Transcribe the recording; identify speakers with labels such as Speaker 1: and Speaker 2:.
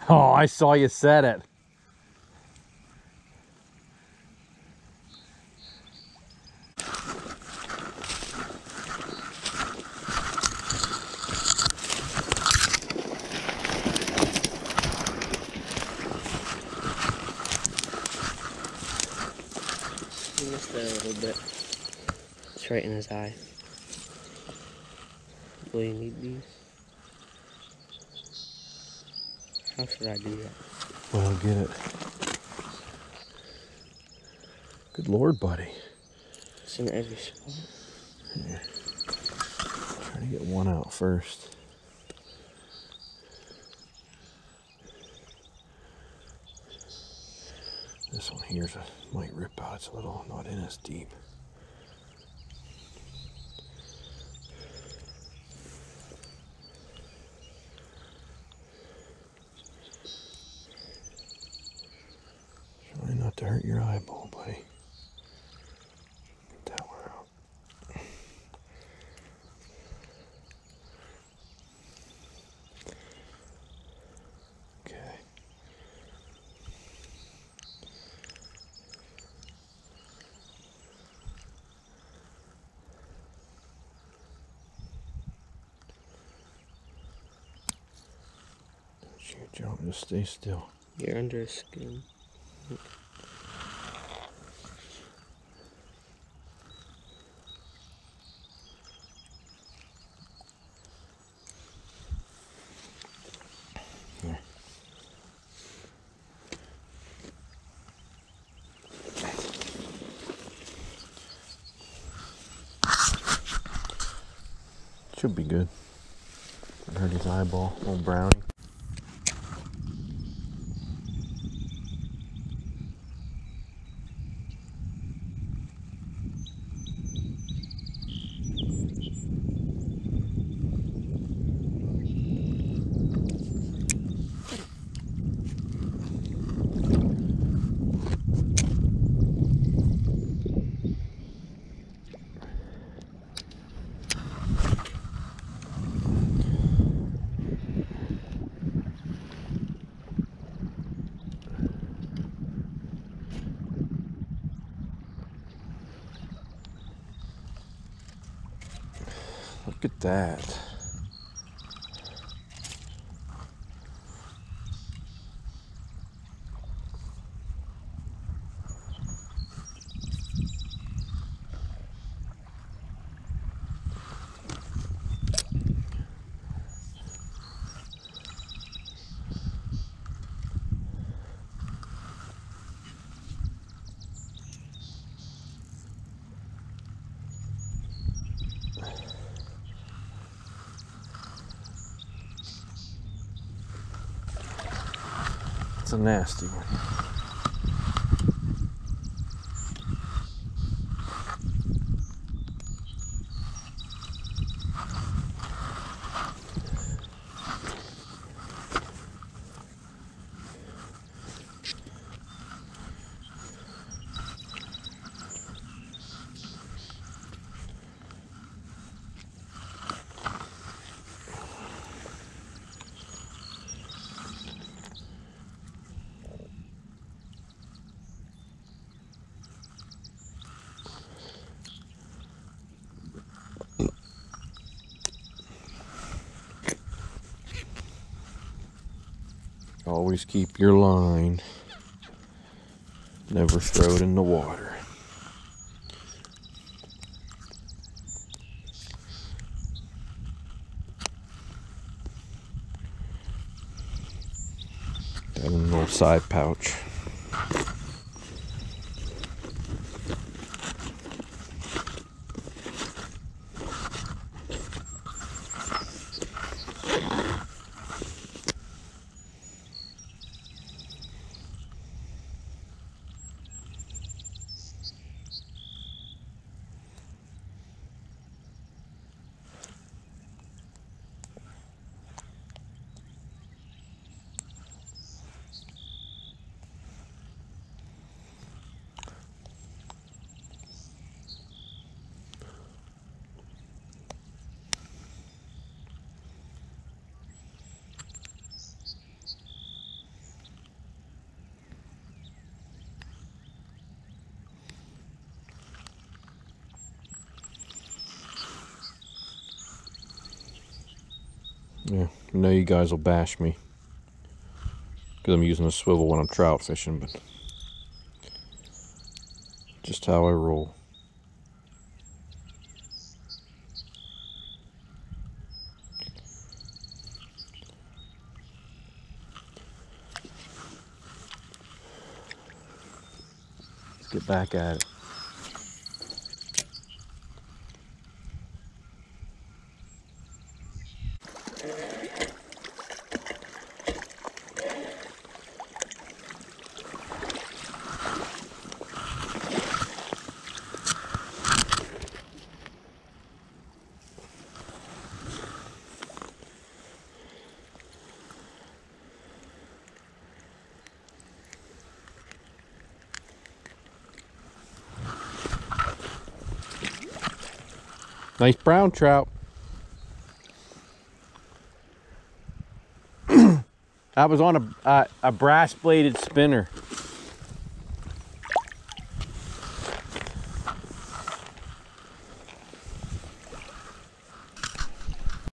Speaker 1: Oh, I saw you set it.
Speaker 2: He missed that a little bit. It's right in his eye. Will you need these? How should I do that?
Speaker 1: Well, get it. Good Lord, buddy.
Speaker 2: It's in every spot.
Speaker 1: Here. Try to get one out first. This one here's might rip out. It's a little not in as deep. Try not to hurt your eyeball, buddy. Get that one out. Okay. Don't you jump, just stay still.
Speaker 2: You're under his skin.
Speaker 1: Here. Should be good. Hurt his eyeball, old brownie. Look at that. It's a nasty one. Always keep your line. Never throw it in the water. Got a little side pouch. Yeah, I know you guys will bash me because I'm using a swivel when I'm trout fishing, but just how I roll. Let's get back at it. Nice brown trout. That was on a brass bladed spinner.